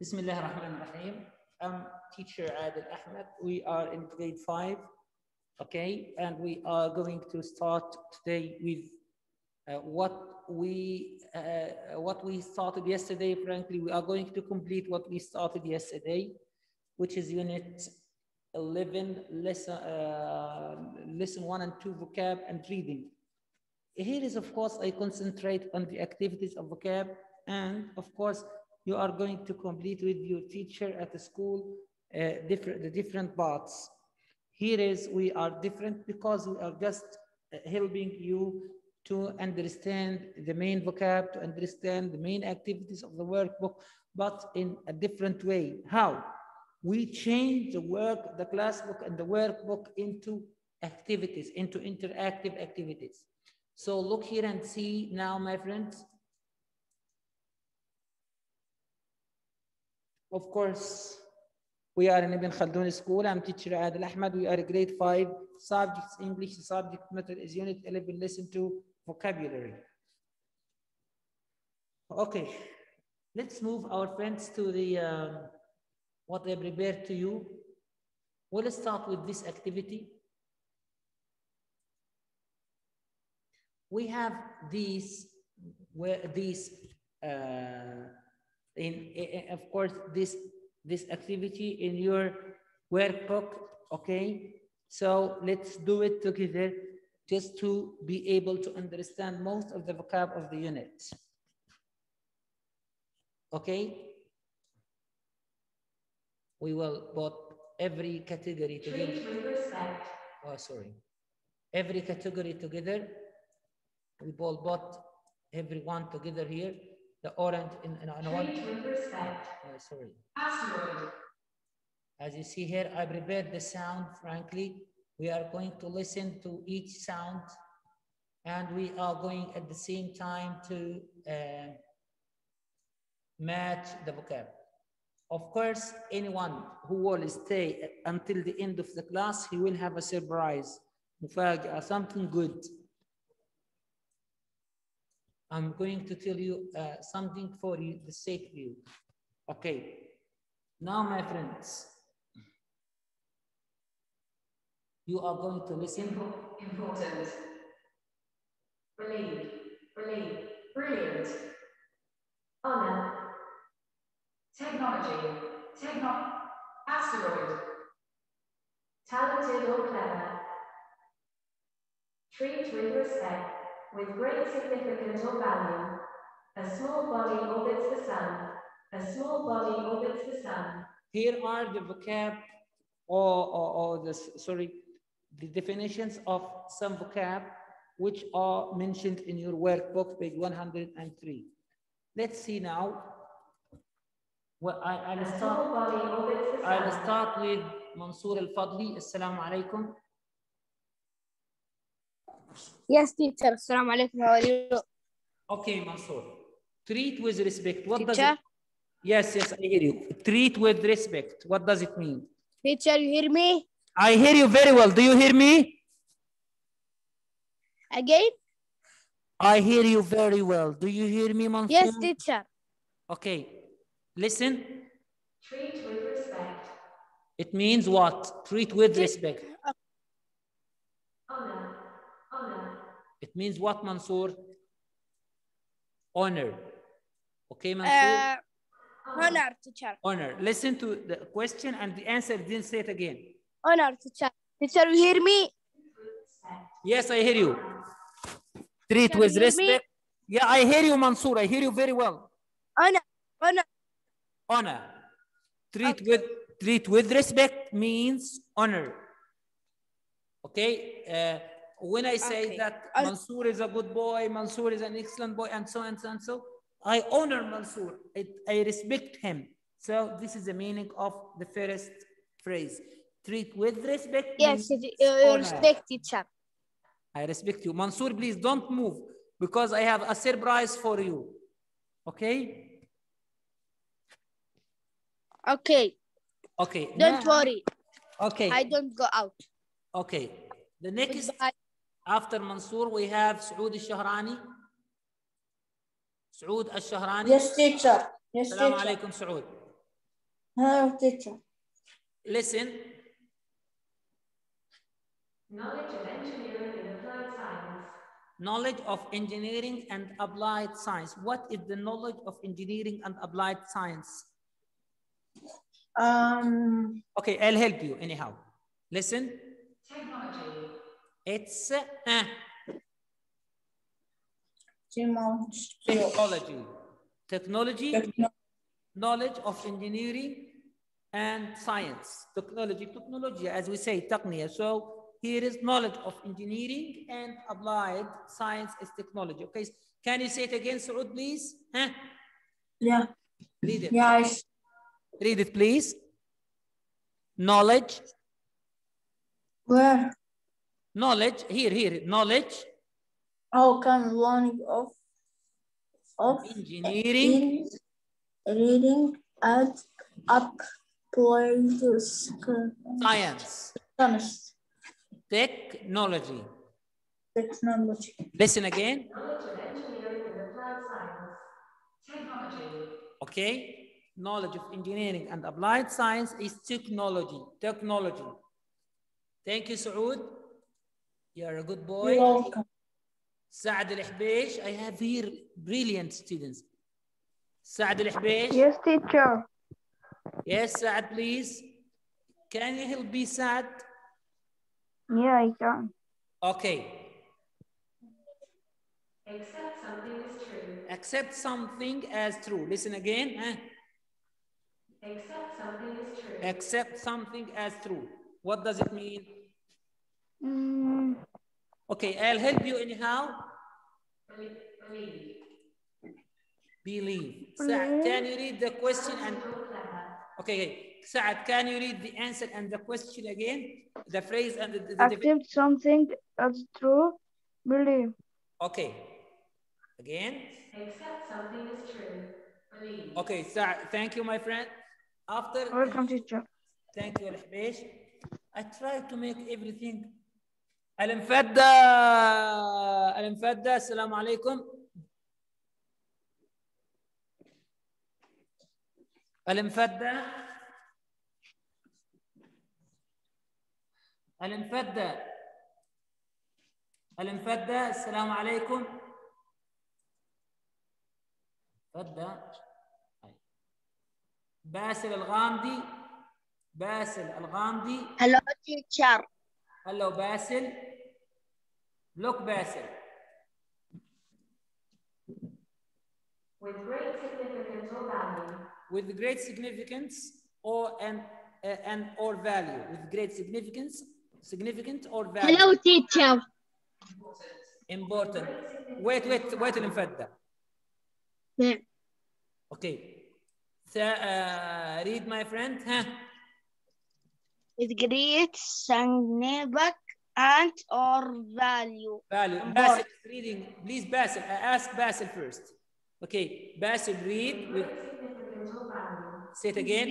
Bismillah ar-Rahman ar-Rahim. I'm teacher Adil Ahmed. We are in grade 5, okay? And we are going to start today with what we started yesterday. Frankly, we are going to complete what we started yesterday, which is unit 11, lesson 1 and 2, vocab and reading. Here is, of course, I concentrate on the activities of vocab, and of course, you are going to complete with your teacher at the school the different parts. Here is, we are different because we are just helping you to understand the main vocab, to understand the main activities of the workbook, but in a different way. How? We change the class book and the workbook into activities, into interactive activities. So look here and see now, my friends. Of course, we are in Ibn Khaldun school. I'm teacher Adil Ahmed. We are grade 5, subjects English, subject matter is unit 11, lesson 2, vocabulary. Okay, let's move our friends to the what I prepared to you. We'll start with this activity. We have these, of course, this activity in your workbook, okay? So let's do it together just to be able to understand most of the vocab of the unit. Okay? We will put every category together. Treat with respect. Oh, sorry. Every category together. We will put everyone together here. The orange in one. Treat with respect. Sorry. Asteroid. As you see here, I prepared the sound, frankly. We are going to listen to each sound, and we are going at the same time to match the vocab. Of course, anyone who will stay until the end of the class, he will have a surprise, something good. I'm going to tell you something for you, the sake of you. Okay. Now, my friends, you are going to listen. Important. Brilliant. Honor. Technology. Asteroid. Talented or clever. Treat with respect, with great significance or value. A small body orbits the sun. A small body orbits the sun. Here are the vocab the definitions of some vocab which are mentioned in your workbook, page 103. Let's see now. Well, I'll start with Mansour Al-Fadli. Assalamu alaikum. Yes, teacher. Assalamu alaikum. How are you? Okay, Mansour. Treat with respect. What teacher? does it? Yes, I hear you. Treat with respect. What does it mean? Teacher, you hear me? I hear you very well. Do you hear me? Again? I hear you very well. Do you hear me, Mansour? Yes, teacher. Okay. Listen. Treat with respect. It means what? Treat with respect. Honor. It means what, Mansour? Honor. Okay, Mansour? Honor, teacher. Honor. Listen to the question and the answer. Then say it again. Honor, teacher. Teacher, you hear me? Yes, I hear you. Treat with respect. Yeah, I hear you, Mansour. I hear you very well. Honor. Treat with respect means honor. Okay. When I say that Mansour is a good boy, Mansour is an excellent boy, and so and so and so, I honor Mansour. I respect him. So this is the meaning of the first phrase. Treat with respect. Yes, you respect teacher. I respect you. Mansour, please don't move because I have a surprise for you. Okay? Okay. Okay. Don't worry. Okay. I don't go out. Okay. The next, Goodbye. after Mansour, we have Saoud Al-Shahrani. Saoud Al-Shahrani. Yes, teacher. Yes, Assalamu teacher. alaikum, Saoud. Hello, teacher. Listen. Knowledge of engineering and applied science. Knowledge of engineering and applied science. What is the knowledge of engineering and applied science? Okay, I'll help you anyhow. Listen. Technology. It's Technology. Technology. Knowledge of engineering and science. Technology, as we say, تقنية. So here is knowledge of engineering and applied science is technology. Okay, can you say it again, Saud, please? Yeah. Read it. Yes. Read it, please. Knowledge. Where? Knowledge. Here. Knowledge. How can learning of engineering, reading and applied science. Technology. Technology. Listen again. Knowledge of engineering and applied science. Technology. Okay. Knowledge of engineering and applied science is technology. Technology. Thank you, Saud. You're a good boy. You're welcome. Saad Al-Hbeish, I have here brilliant students. Saad Al-Hbeish. Yes, teacher. Yes, Saad, please. Can you help me, Saad? Yeah, I can. Okay. Accept something as true. Accept something as true. Listen again. Accept something as true. Accept something as true. What does it mean? Okay, I'll help you anyhow. Believe. Saad, can you read the question and okay, Saad, can you read the answer and the question again? The phrase and the Accept something as true. Believe. Okay. Again. Accept something as true. Believe. Okay, Saad, thank you, my friend. After. Welcome, teacher. Thank you, Al-Hbeish. I try to make everything. Al-Mfadda, assalamu alaikum. Al-Mfadda, assalamu alaikum. Basil Al-Ghamdi. Hello, teacher. Hello, Basil. Look, Basil. With great significance or value. With great significance or value. With great significant or value. Hello, teacher. Important. Wait, Al-Mfadda. Yeah. Okay. Read, my friend. With great significance and or value. Basil is reading. Please, Basil. I ask Basil first. Okay. Basil, read with significance or value. Say it again.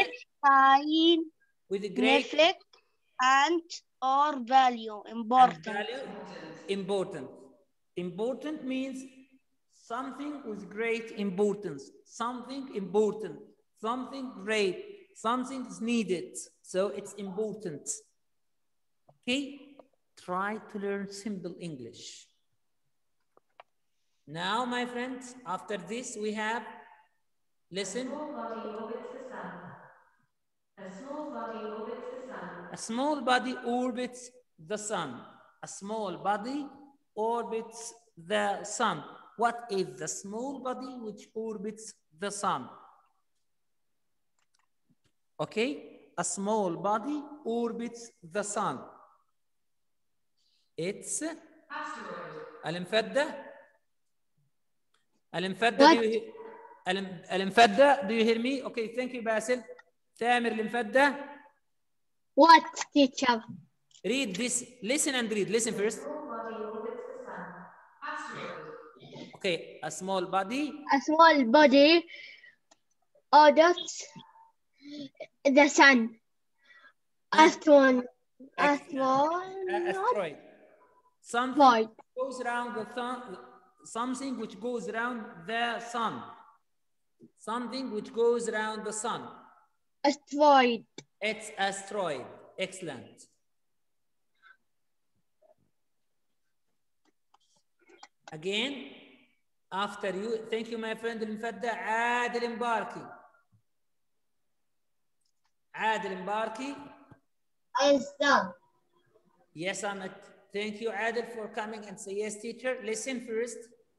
With great and or value. Important. Important. Important means something with great importance. Something important. Something great. Something is needed. So it's important. Okay? Try to learn simple English. Now, my friends, after this we have, listen. A small body orbits the sun. A small body orbits the sun. A small body orbits the sun. A small body orbits the sun. What is the small body which orbits the sun? Okay, a small body orbits the sun. It's asteroid. Al-Mfadda, do you hear me? Okay, thank you, Basil. Tamir Al-Mfadda. What, teacher? Read this. Listen and read. Listen first. A small body orbits the sun. Asteroid. Okay, a small body. A small body orbits the sun. Asteroid. Something goes around the sun. Something which goes around the sun. Something which goes around the sun. Asteroid. It's asteroid. Excellent. Again, after you, thank you, my friend المفدى عادل مباركي. عادل مباركي. I done. Yes, Ahmed. Thank you, Adil, for coming and say yes, teacher. Listen first.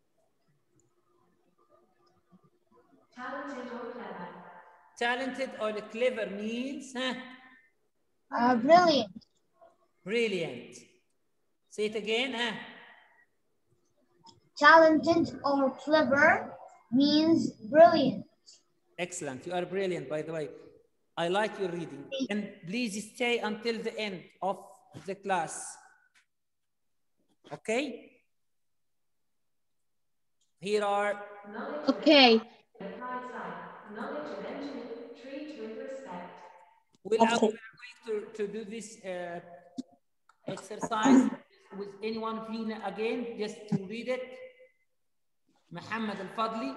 Talented or clever. Talented or clever means, Brilliant. brilliant. Say it again, Talented or clever means brilliant. Excellent. You are brilliant, by the way. I like your reading. And please stay until the end of the class. Okay? Here are. Okay. Applied science. Knowledge of engineering. Treat with respect. We are going to do this exercise with any one of you again, just to read it. Muhammad Al-Fadli.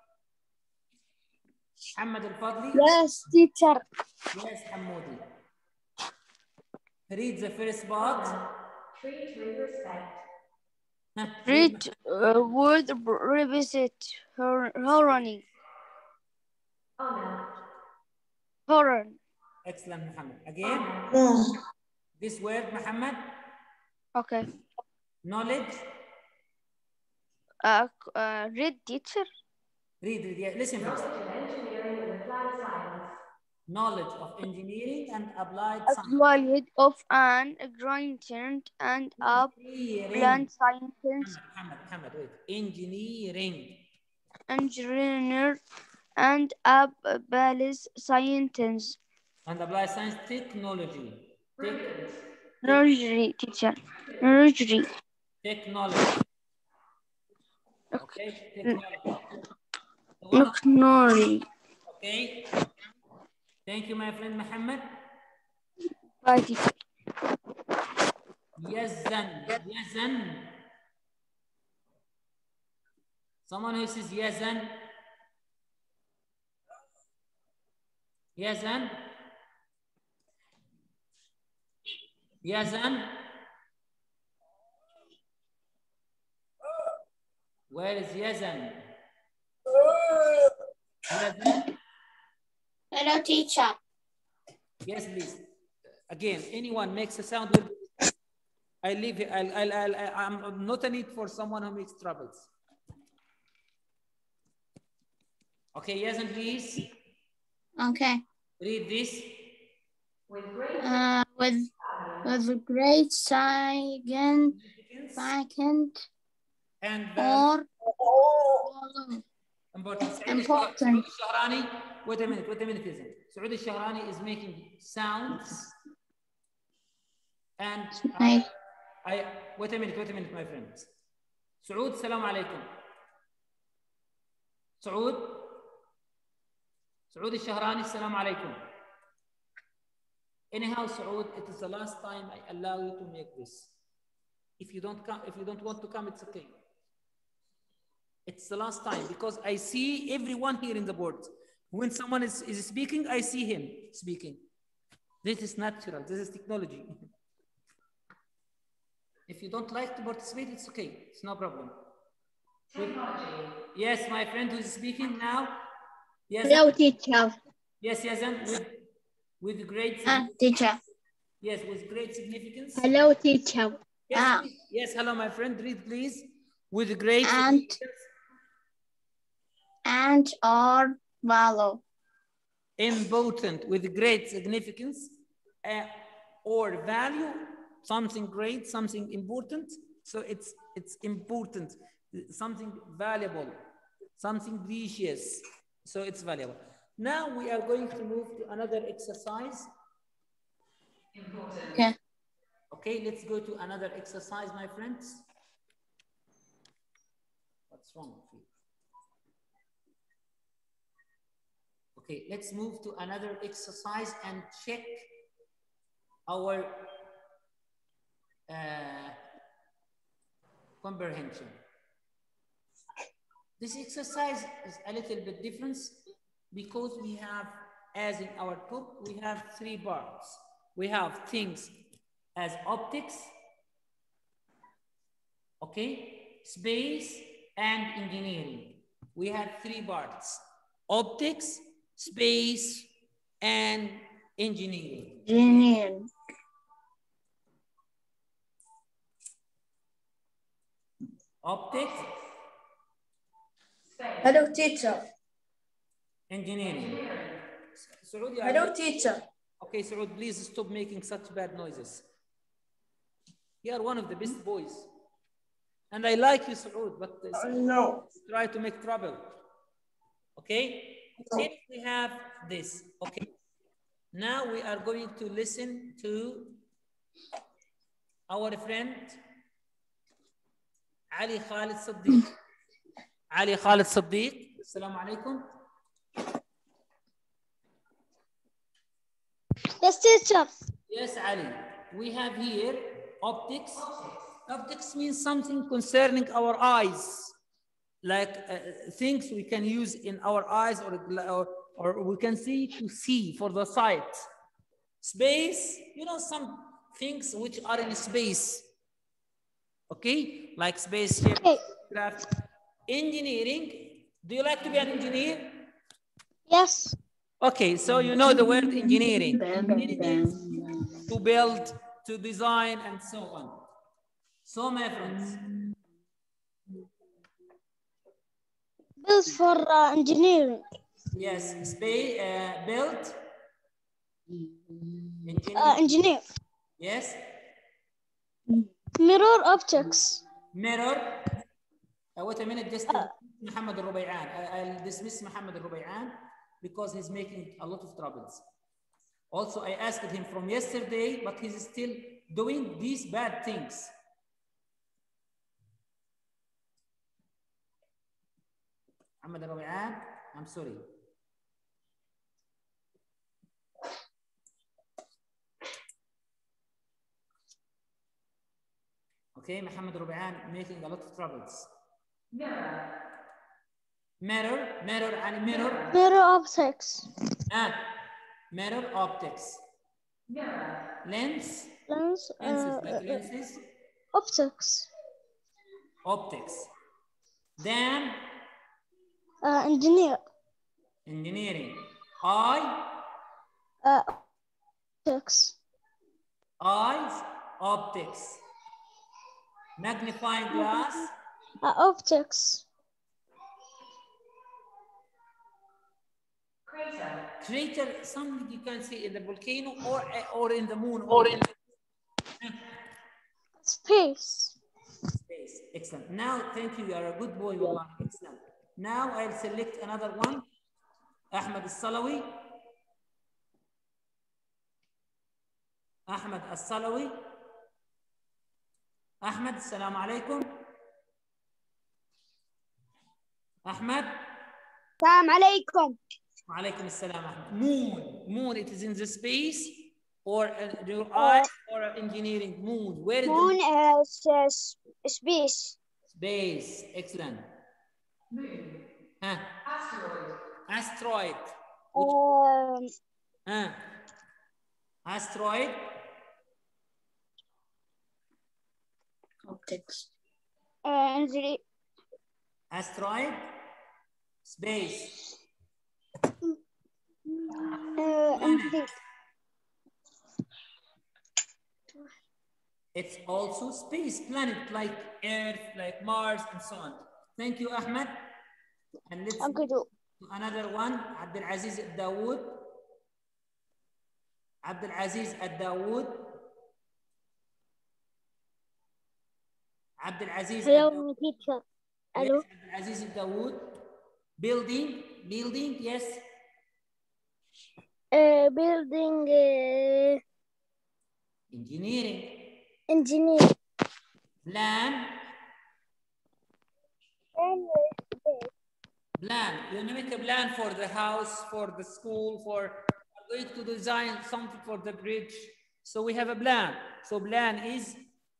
Muhammad Al-Fadli. Yes, teacher. Yes, Hamoudi. Read the first part. Treat with respect. Read word revisit horning. Honor. Horn. Excellent, Muhammad. Again, this word, Muhammad. Okay. Knowledge. Read teacher. Read, yeah. Listen first. Knowledge of engineering and applied science. Knowledge of engineering and applied science. Applied of an ingredient and plant scientist. Muhammad, wait. Engineering. Engineer and applied scientist. And applied science technology. Technology, teacher. Technology. Technology. Okay, technology. Technology. Okay. Thank you, my friend Muhammad. Bye, teacher. Yazan. Yazan. Someone who says Yazan. Yazan. Yazan. Where is Yazan? Yazan. Hello, teacher. Yes, please. Again, anyone makes a sound, I leave it. I'm not a need for someone who makes troubles. Okay, Yazan, please. Okay. With With great great significance and or important. important. Shahrani, wait a minute, Yazan. Saud Shahrani is making sounds. And wait a minute, my friends. Saud, salam alaikum. Saud al-Shahrani, salam alaikum. Anyhow, Saud, it is the last time I allow you to make this. If you don't want to come, it's okay. It's the last time because I see everyone here in the board. When someone is speaking, I see him speaking. This is natural. This is technology. If you don't like to participate, it's okay. It's no problem. technology. Yes, my friend who is speaking now. Yes. Hello, teacher. Yes, Yazan, with great Teacher. Yes, with great significance. Hello, teacher. Yes, yes, hello, my friend. Read, please. With great And or value. Important, with great significance or value, something great, something important. So it's important, something valuable, something precious. So it's valuable. Now we are going to move to another exercise. Important. Okay. Okay, let's go to another exercise, my friends. What's wrong with you? Okay, let's move to another exercise and check our comprehension. This exercise is a little bit different because we have as in our book, we have 3 parts. We have things as optics, okay, space, and engineering. We have 3 parts: optics, space, and engineering. Engineering. Optics, Hello, teacher. engineering. Saudi, Hello, teacher. okay, Saud, please stop making such bad noises. You are one of the best boys. And I like you, Saud, but No. try to make trouble. Okay? Since we have this, okay. Now we are going to listen to our friend Ali Khalid Siddiq. Ali Khalid Siddiq. Assalamu alaikum. Yes, teacher. Yes, Ali. We have here optics. Optics means something concerning our eyes, like things we can use in our eyes or we can see for the sight. Space, you know, some things which are in space. Okay, like spaceship, craft. Engineering. Do you like to be an engineer? Yes. Okay, so you know the word engineering. Engineering is to build, to design, and so on. So, my friends. Build for engineering. Yes, space, build. Engineer. Yes. Mirror optics. Mirror. Wait a minute, just Muhammad al-Rubay'an. I'll dismiss Muhammad al-Rubay'an because he's making a lot of troubles. Also, I asked him from yesterday, but he's still doing these bad things. Muhammad al-Rubay'an, I'm sorry. Okay, Muhammad al-Rubay'an making a lot of troubles. Mirror and mirror. Mirror optics. Mirror optics. Lens. Lens. Lenses, like lenses. Optics. Optics. Then. Engineer. Engineering. Eye. Optics. Eyes. Optics. Magnifying glass. Optics. Crater, something you can see in the volcano or in the moon or in space. Space. Excellent. Now, thank you. You are a good boy. Wallah. Excellent. Now I'll select another one. Ahmed Al-Salawi. Ahmed Al-Salawi. Ahmed, assalamu alaikum. Ahmed. Assalamu alaikum. Alaikum assalam. Moon. Moon, it is in the space or your eye or engineering. Moon. Where is moon? Moon is space. Space. Excellent. Moon. Asteroid. Asteroid. Optics. Asteroid. Space. It's also space, planet like Earth, like Mars, and so on. Thank you, Ahmed. And let's go to another one. Abdul Aziz Al-Dawood. Abdul Aziz Al-Dawood. Abdul Aziz. Hello, teacher. Hello. Yes, Abdul Aziz Al-Dawood. Building, yes. Building. Engineering. Plan. You make a plan for the house, for the school, for going to design something for the bridge. So we have a plan. So plan is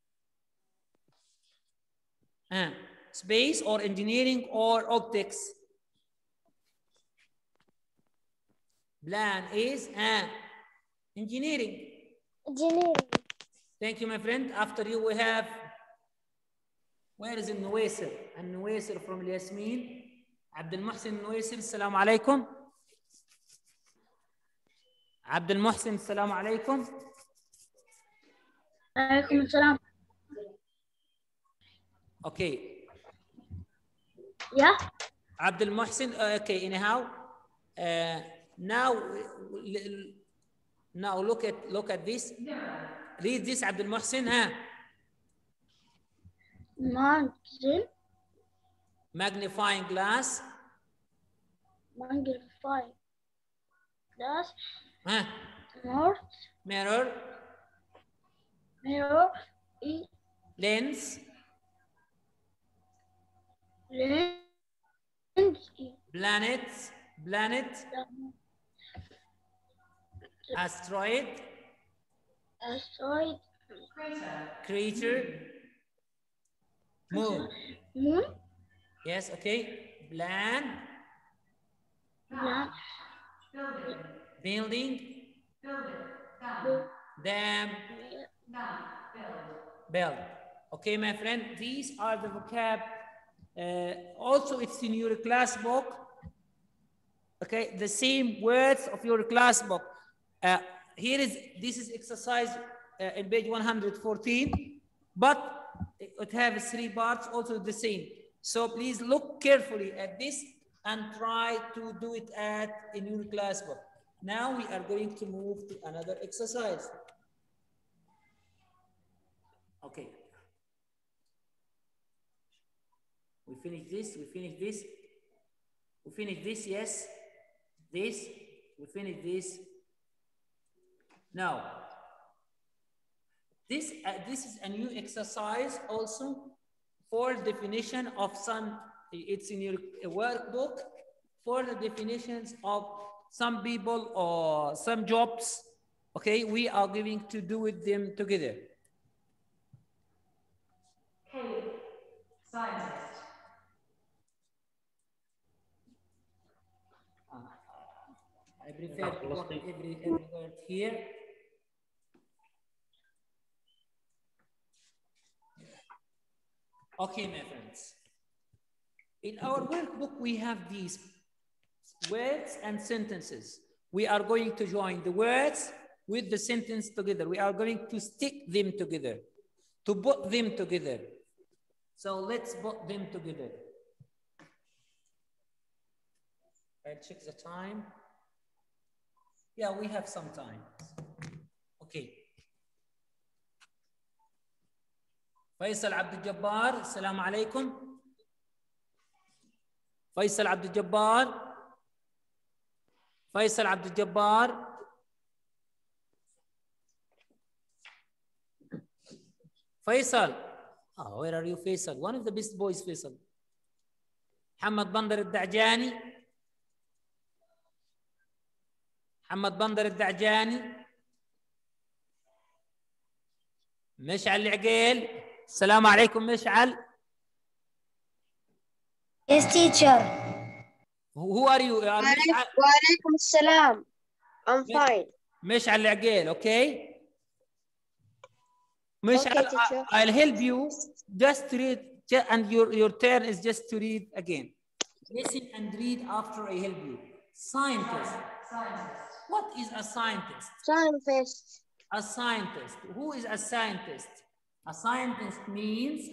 space or engineering or optics. Plan is engineering. Engineering. Thank you, my friend. After you, we have, where is النويسر? النويسر from الياسمين. عبد المحسن النويسر. السلام عليكم. عبد المحسن السلام عليكم. عليكم السلام. Okay. Yeah. عبد المحسن. Okay. Anyhow, now look at this. Read this, عبد المحسن. Magnifying glass. Magnifying glass. Mirror. Mirror. Lens. Lens. Planet. Asteroid. Asteroid. Crater. Moon. Yes, okay. Plan. Building. Dam. Build. Okay, my friend, these are the vocab. Also, it's in your class book. Okay, the same words of your class book. This is exercise in page 114, but it has 3 parts, also the same. So please look carefully at this and try to do it in your class book. Now we are going to move to another exercise. Okay. We finish this, yes. This, we finish this. Now, this is a new exercise also for definition of some, it's in your workbook, for the definitions of some people or some jobs. Okay, we are going to do with them together. K, scientist. I prefer to put every word here. Okay, my friends. In our workbook, we have these words and sentences. We are going to join the words with the sentence together. We are going to stick them together, to put them together. So let's put them together. I'll check the time. Yeah, we have some time. Okay. فيصل عبد الجبار السلام عليكم. فيصل عبد الجبار. فيصل عبد الجبار. فيصل. Oh, where are you, Faisal? One of the best boys, Faisal. محمد بندر الدعجاني. محمد بندر الدعجاني. مشعل العقيل. السلام عليكم مشعل. Yes, teacher. Who are you? وعليكم السلام. I'm fine. مشعل العقيل, okay? مشعل, Okay, I'll help you. Just read, and your turn is just to read again. Listen and read after I help you. Scientist. What is a scientist? Scientist. A scientist. Who is a scientist? A scientist means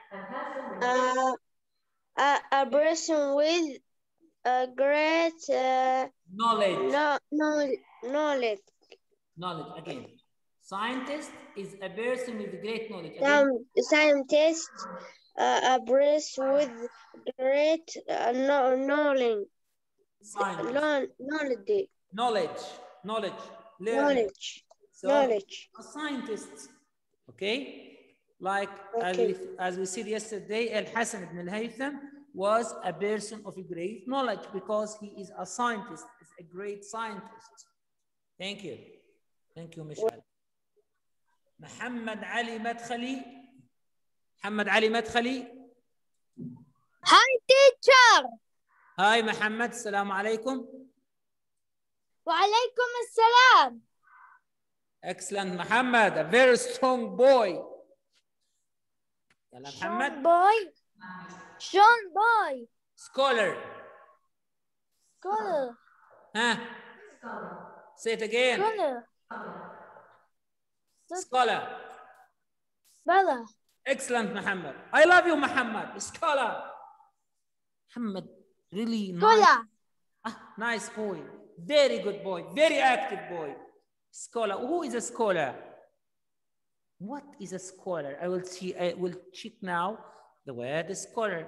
A person with a great knowledge. knowledge. Knowledge again. Scientist is a person with great knowledge. Scientist, a person with great knowledge. Knowledge. So, a scientist, okay? Like as we said yesterday, Al-Hassan ibn al-Haytham was a person of great knowledge because he is a scientist, is a great scientist. Thank you. Thank you, Mishal. Muhammad Ali Madkhali. Muhammad Ali Madkhali. Hi, teacher. Hi, Muhammad. Assalamu alaikum. وعليكم السلام. Excellent, Muhammad. A very strong boy. يلا محمد. Sean boy. Sean boy. Scholar. Scholar. Huh? Say it again. Scholar. Scholar. Bella. Excellent, Muhammad. I love you, Muhammad. Scholar. Muhammad, really nice. Scholar. Nice boy. Very good boy. Very active boy. Scholar. Who is a scholar? What is a scholar? I will see. I will check now the word scholar.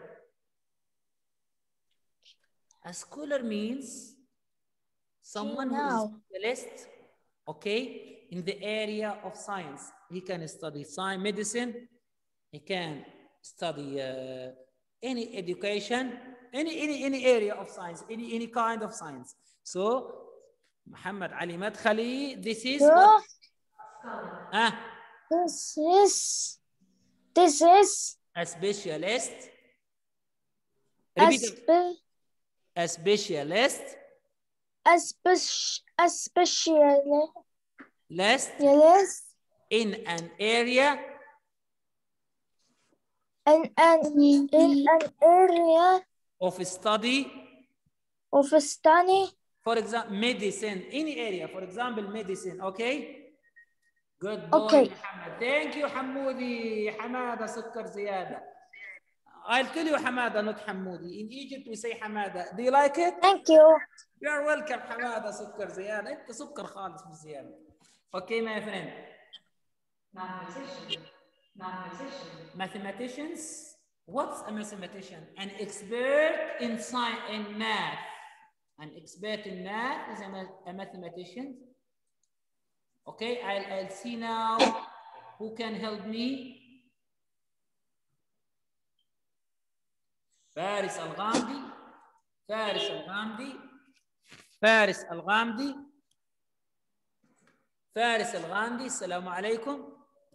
A scholar means someone who is a specialist, okay, in the area of science. He can study science, medicine. He can study any education, any area of science, any kind of science. So, Muhammad Ali Madkhali, this is what? This is a specialist. a Repeat. A specialist. A specialist in an area. In an area of study. For example, medicine. Any area. For example, medicine. Okay. Good boy, okay. Muhammad. Thank you, Hamoudi. Hamada سكر زيادة. I'll tell you Hamada, not Hamoudi. In Egypt, we say Hamada. Do you like it? Thank you. You are welcome, Hamada سكر زيادة. أنت سكر خالص بالزيادة. Okay, my friend. Mathematicians. What's a mathematician? An expert in science, in math. An expert in math is a mathematician. Okay, I'll see now who can help me. Faris Al-Ghamdi. Faris Al-Ghamdi. Faris Al-Ghamdi. Faris Al-Ghamdi. Assalamu alaikum.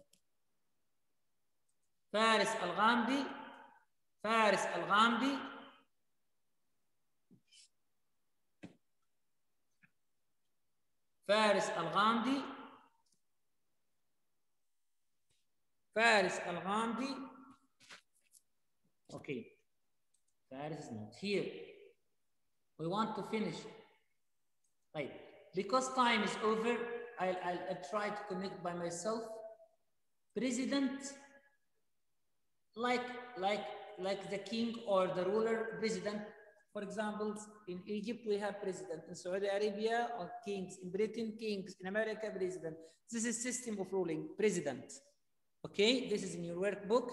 Faris Al-Ghamdi. Faris Al-Ghamdi. Faris Al-Ghamdi. Faris Al-Ghamdi. Okay. Faris is not here. We want to finish. Right. Because time is over, I'll try to connect by myself. President, like the king or the ruler, president. For example, in Egypt, we have president. In Saudi Arabia, or kings. In Britain, kings. In America, president. This is system of ruling, president. Okay, this is in your workbook.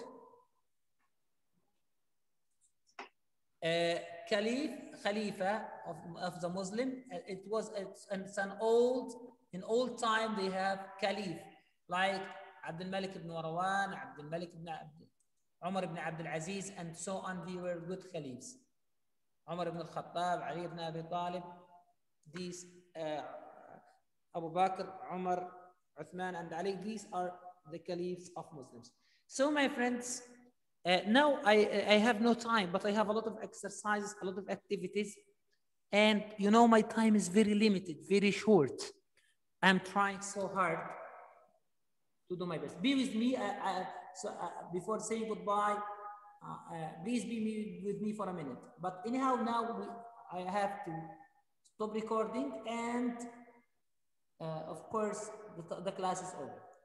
Khalifa of the Muslim. It's an old, in old time they have Caliph, like Abdul Malik ibn Marwan, Abdul Malik ibn Umar ibn Abdul Aziz, and so on. They were good Caliphs. Umar ibn al-Khattab, Ali ibn Abi Talib, these Abu Bakr, Umar, Uthman, and Ali, these are the Caliphs of Muslims. So my friends, now I have no time, but I have a lot of exercises, a lot of activities, and you know my time is very limited, very short. I'm trying so hard to do my best. Be with me. Before saying goodbye, please be with me for a minute. But anyhow, now I have to stop recording, and of course the class is over.